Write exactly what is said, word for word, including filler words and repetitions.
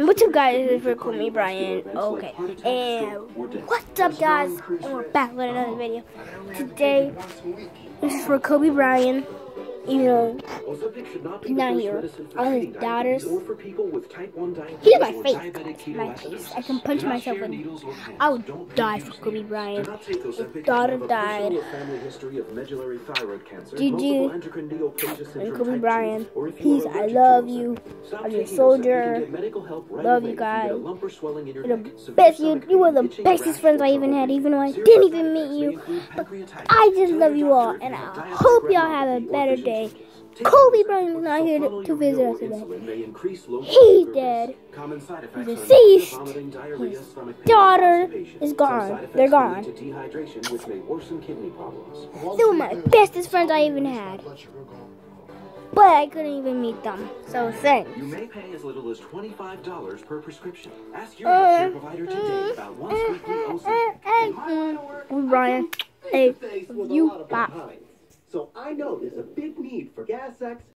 What's up, guys? This is for Kobe Bryant. Okay, and what's up, guys? And we're back with another video. Today, this is for Kobe Bryant. Even though he's not here, all his daughters. He's my face, guys. My face. I can punch myself in. I would die for Kobe Bryant. His daughter died. G G. And Kobe Bryant. Peace. I love you. I'm your soldier. Love you guys. You're the best. You, you were the bestest friends I even had, even though I didn't even meet you. But I just love you all, and I hope y'all have a better day. Kobe Bryant is not here to, to visit us today. He's dead. He's deceased. His daughter is gone. They're gone. They were my bestest friends I even had. But I couldn't even meet them. So thanks. You may pay as little as twenty-five dollars per prescription. Ask your healthcare provider today about once weekly O C. Brian, hey, you bye. So I know there's a big need for gas X